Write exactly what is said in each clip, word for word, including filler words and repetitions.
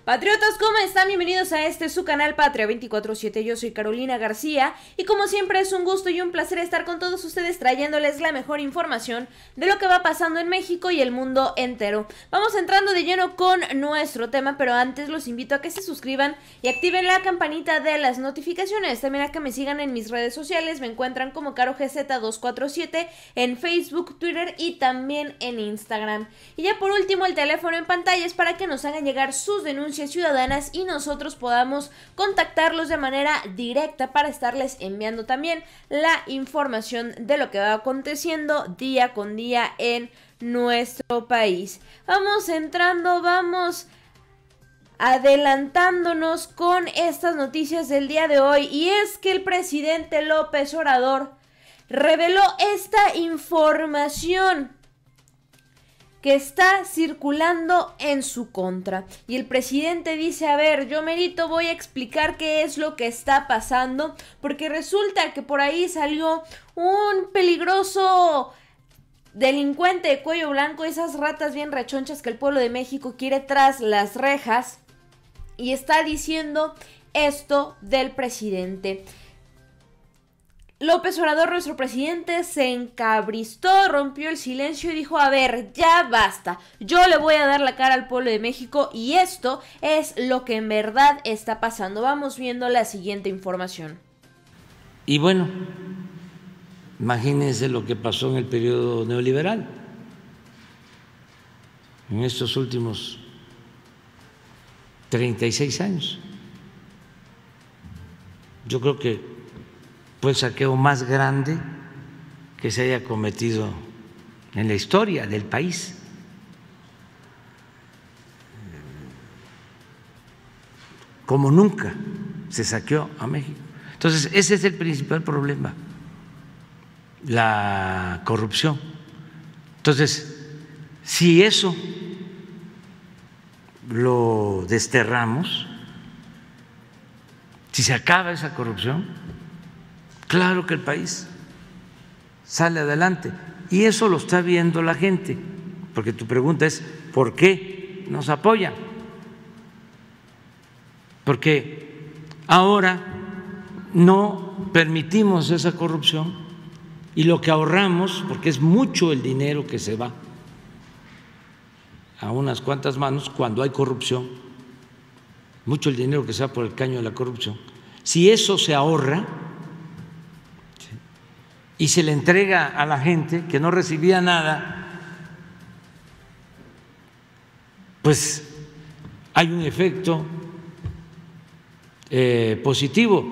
Patriotas, ¿cómo están? Bienvenidos a este su canal Patria veinticuatro siete. Yo soy Carolina García y como siempre es un gusto y un placer estar con todos ustedes trayéndoles la mejor información de lo que va pasando en México y el mundo entero. Vamos entrando de lleno con nuestro tema, pero antes los invito a que se suscriban y activen la campanita de las notificaciones. También a que me sigan en mis redes sociales, me encuentran como Caro G Z dos cuatro siete en Facebook, Twitter y también en Instagram. Y ya por último el teléfono en pantalla es para que nos hagan llegar sus denuncias ciudadanas y nosotros podamos contactarlos de manera directa para estarles enviando también la información de lo que va aconteciendo día con día en nuestro país. Vamos entrando, vamos adelantándonos con estas noticias del día de hoy, y es que el presidente López Obrador reveló esta información que está circulando en su contra. Y el presidente dice, a ver, yo merito voy a explicar qué es lo que está pasando, porque resulta que por ahí salió un peligroso delincuente de cuello blanco, esas ratas bien rechonchas que el pueblo de México quiere tras las rejas, y está diciendo esto del presidente. López Obrador, nuestro presidente, se encabristó, rompió el silencio y dijo, a ver, ya basta, yo le voy a dar la cara al pueblo de México y esto es lo que en verdad está pasando. Vamos viendo la siguiente información. Y bueno, imagínense lo que pasó en el periodo neoliberal, en estos últimos treinta y seis años. Yo creo que fue el saqueo más grande que se haya cometido en la historia del país. Como nunca se saqueó a México. Entonces, ese es el principal problema, la corrupción. Entonces, si eso lo desterramos, si se acaba esa corrupción, claro que el país sale adelante, y eso lo está viendo la gente, porque tu pregunta es ¿por qué nos apoyan? Porque ahora no permitimos esa corrupción y lo que ahorramos, porque es mucho el dinero que se va a unas cuantas manos cuando hay corrupción, mucho el dinero que se va por el caño de la corrupción, si eso se ahorra y se le entrega a la gente que no recibía nada, pues hay un efecto eh, positivo.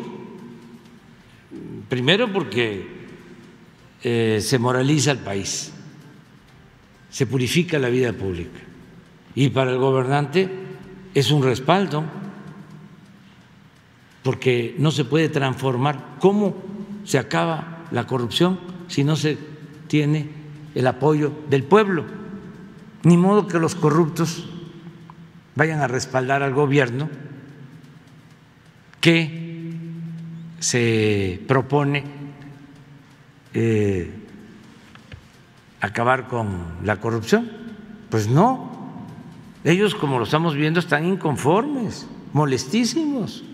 Primero porque eh, se moraliza el país, se purifica la vida pública, y para el gobernante es un respaldo, porque no se puede transformar. ¿Cómo se acaba la corrupción si no se tiene el apoyo del pueblo? Ni modo que los corruptos vayan a respaldar al gobierno que se propone eh, acabar con la corrupción. Pues no, ellos, como lo estamos viendo, están inconformes, molestísimos.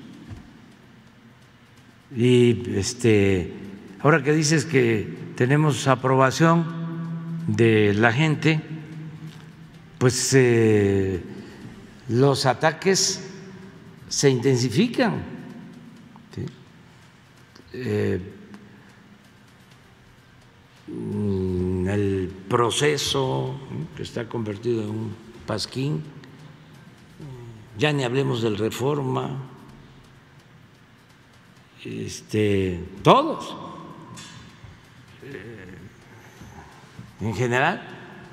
Y este ahora que dices que tenemos aprobación de la gente, pues eh, los ataques se intensifican, ¿sí? Eh, el proceso que está convertido en un pasquín, ya ni hablemos del Reforma, este, todos. En general,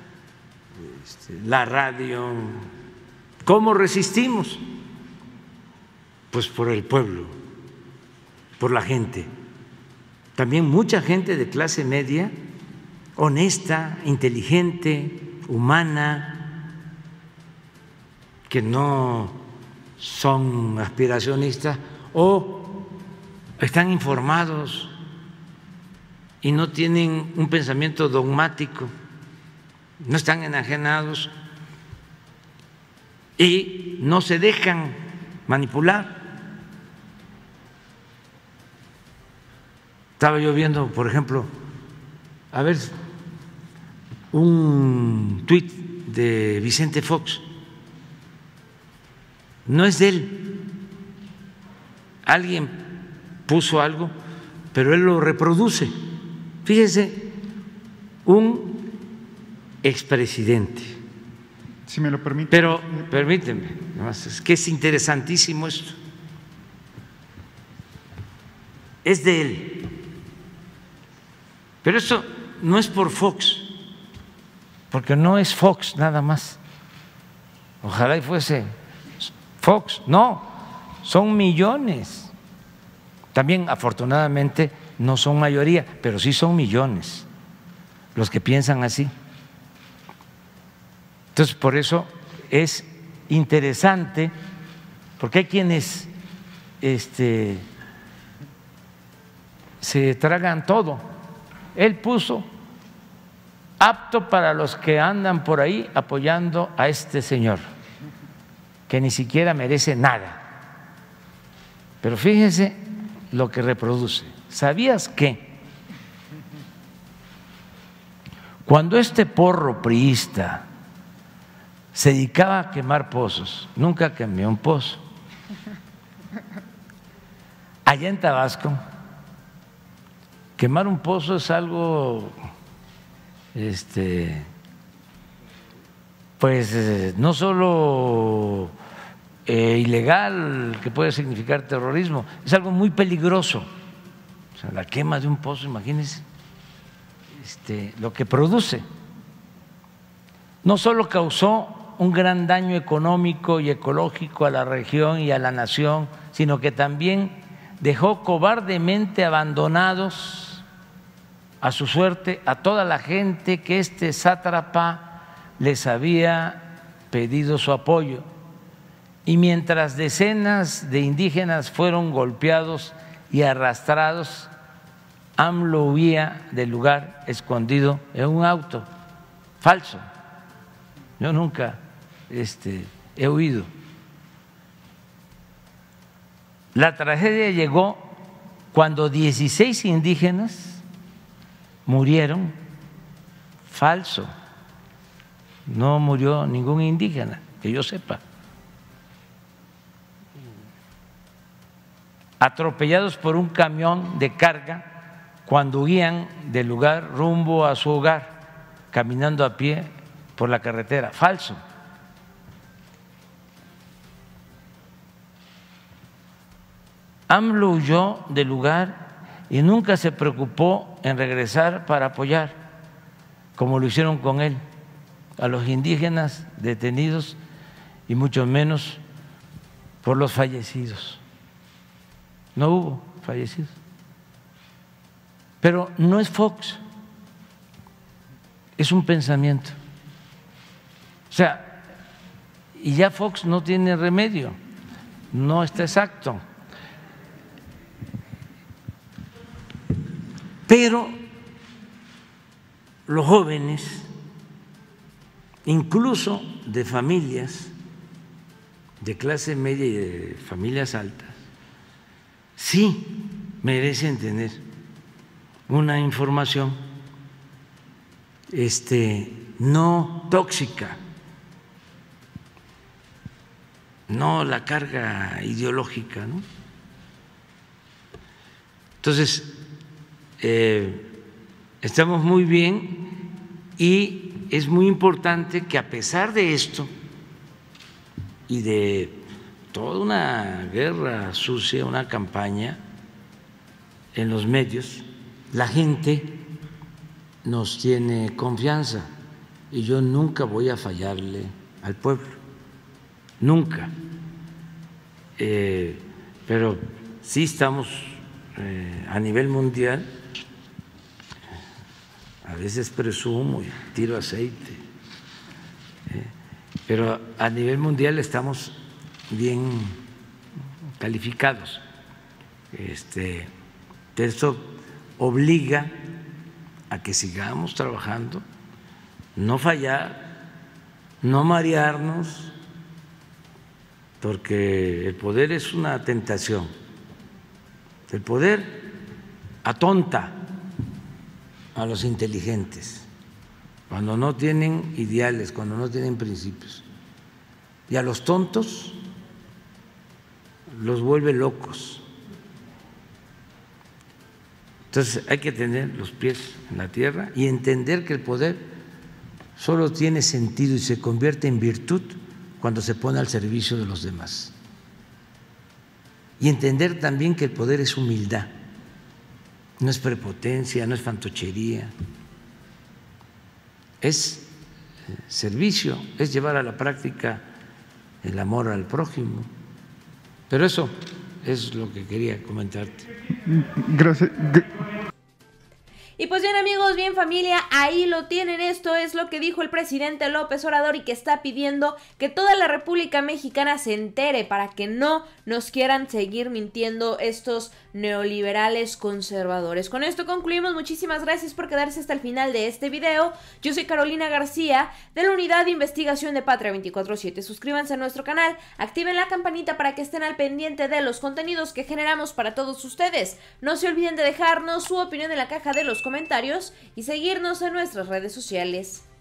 la radio, ¿cómo resistimos? Pues por el pueblo, por la gente. También mucha gente de clase media, honesta, inteligente, humana, que no son aspiracionistas o están informados y no tienen un pensamiento dogmático, no están enajenados y no se dejan manipular. Estaba yo viendo, por ejemplo, a ver, un tuit de Vicente Fox, no es de él, alguien puso algo, pero él lo reproduce. Fíjese, un expresidente. Si me lo permite. Pero permíteme, es que es interesantísimo esto. Es de él. Pero esto no es por Fox, porque no es Fox nada más. Ojalá y fuese Fox. No, son millones. También, afortunadamente, no son mayoría, pero sí son millones los que piensan así. Entonces, por eso es interesante, porque hay quienes este, se tragan todo. Él puso apto para los que andan por ahí apoyando a este señor, que ni siquiera merece nada. Pero fíjense lo que reproduce. ¿Sabías que cuando este porro priista se dedicaba a quemar pozos, nunca quemó un pozo? Allá en Tabasco, quemar un pozo es algo, este, pues eh, no solo eh, ilegal, que puede significar terrorismo, es algo muy peligroso. O sea, la quema de un pozo, imagínense este, lo que produce. No solo causó un gran daño económico y ecológico a la región y a la nación, sino que también dejó cobardemente abandonados a su suerte a toda la gente que este sátrapa les había pedido su apoyo. Y mientras decenas de indígenas fueron golpeados y arrastrados, AMLO huía del lugar escondido en un auto falso. Yo nunca este, he huido. La tragedia llegó cuando dieciséis indígenas murieron. Falso, no murió ningún indígena, que yo sepa. Atropellados por un camión de carga cuando huían del lugar rumbo a su hogar, caminando a pie por la carretera. Falso. AMLO huyó del lugar y nunca se preocupó en regresar para apoyar, como lo hicieron con él, a los indígenas detenidos y mucho menos por los fallecidos. No hubo fallecidos. Pero no es Fox, es un pensamiento. O sea, y ya Fox no tiene remedio, no está exacto. Pero los jóvenes, incluso de familias de clase media y de familias altas, sí merecen tener una información este, no tóxica, no la carga ideológica, ¿no? Entonces, eh, estamos muy bien y es muy importante que a pesar de esto y de toda una guerra sucia, una campaña en los medios, la gente nos tiene confianza y yo nunca voy a fallarle al pueblo, nunca. Eh, pero sí estamos eh, a nivel mundial, a veces presumo y tiro aceite, eh, pero a nivel mundial estamos bien calificados. Este, esto obliga a que sigamos trabajando, no fallar, no marearnos, porque el poder es una tentación. El poder atonta a los inteligentes cuando no tienen ideales, cuando no tienen principios. Y a los tontos los vuelve locos. Entonces hay que tener los pies en la tierra y entender que el poder solo tiene sentido y se convierte en virtud cuando se pone al servicio de los demás. Y entender también que el poder es humildad, no es prepotencia, no es fantochería, es servicio, es llevar a la práctica el amor al prójimo. Pero eso es lo que quería comentarte. Gracias. Y pues bien amigos, bien familia, ahí lo tienen, esto es lo que dijo el presidente López Obrador y que está pidiendo que toda la República Mexicana se entere para que no nos quieran seguir mintiendo estos neoliberales conservadores. Con esto concluimos, muchísimas gracias por quedarse hasta el final de este video. Yo soy Carolina García de la Unidad de Investigación de Patria veinticuatro siete. Suscríbanse a nuestro canal, activen la campanita para que estén al pendiente de los contenidos que generamos para todos ustedes. No se olviden de dejarnos su opinión en la caja de los comentarios y seguirnos en nuestras redes sociales.